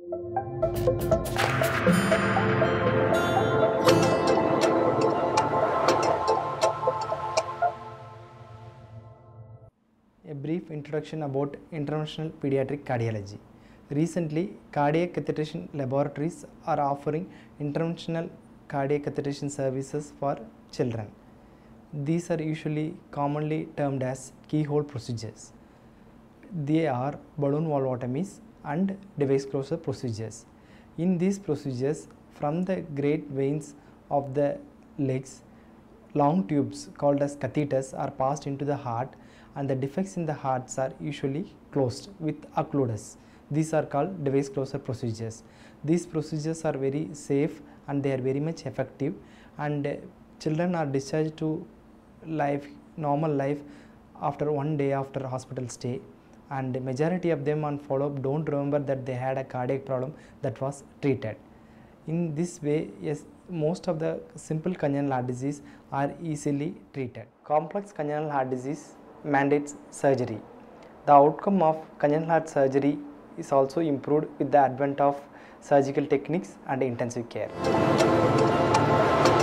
A brief introduction about interventional pediatric cardiology. Recently, cardiac catheterization laboratories are offering interventional cardiac catheterization services for children. These are usually commonly termed as keyhole procedures. They are balloon valvotomies and device closure procedures. In these procedures, from the great veins of the legs, long tubes called as catheters are passed into the heart, and the defects in the hearts are usually closed with occluders. These are called device closure procedures. These procedures are very safe and they are very much effective, and children are discharged to normal life after 1 day after hospital stay, and majority of them on follow-up don't remember that they had a cardiac problem that was treated. In this way, yes, most of the simple congenital heart disease are easily treated. Complex congenital heart disease mandates surgery. The outcome of congenital heart surgery is also improved with the advent of surgical techniques and intensive care.